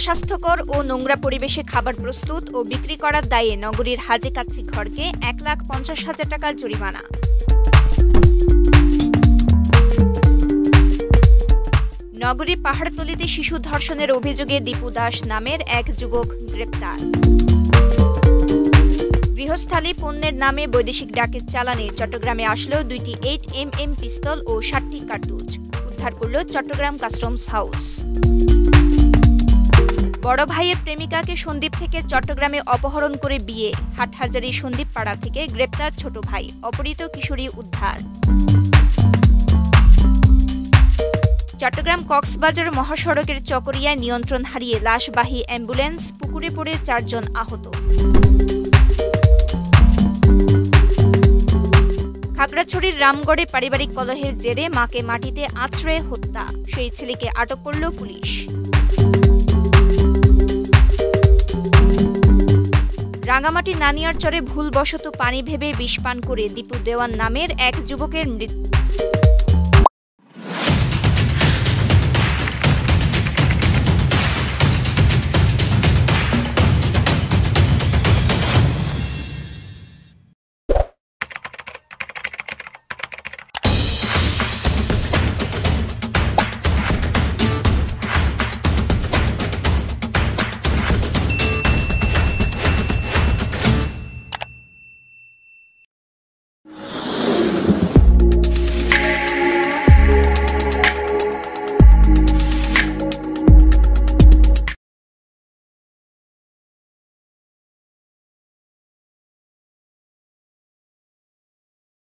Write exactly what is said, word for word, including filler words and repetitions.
অস্বাস্থ্যকর ও নোংরা পরিবেশে খাবার প্রস্তুত ও বিক্রি করার দায়ে নগরীর হাজী কাচ্চি ঘরকে এক লাখ পঞ্চাশ হাজার টাকা জরিমানা। নগরীর পাহাড়তলিতে শিশু ধর্ষণের অভিযোগে দীপু দাস নামের এক যুবক গ্রেপ্তার। গৃহস্থালী পণ্যের নামে বৈদেশিক ডাকের চালানে চট্টগ্রামে আসলো দুইটি এইট এম এম পিস্তল ও ষাটটি কার্তুজ উদ্ধার করল চট্টগ্রাম কাস্টমস হাউস। বড় ভাইয়ের প্রেমিকাকে সন্দ্বীপ থেকে চট্টগ্রামে অপহরণ করে বিয়ে, হাটহাজারী সন্দ্বীপ পাড়া থেকে গ্রেপ্তার ছোট ভাই, অপহৃত কিশোরী উদ্ধার। চট্টগ্রাম কক্সবাজার মহাসড়কের চকরিয়ায় নিয়ন্ত্রণ হারিয়ে লাশবাহী অ্যাম্বুলেন্স পুকুরে পড়ে চারজন আহত। খাগড়াছড়ির রামগড়ে পারিবারিক কলহের জেরে মাকে মাটিতে আছড়ে হত্যা, সেই ছেলেকে আটক করল পুলিশ। রাঙামাটি নানিয়ারচরে ভুলবশত পানি ভেবে বিষ পান করে দীপু দেওয়ান নামের এক যুবকের মৃত্যু।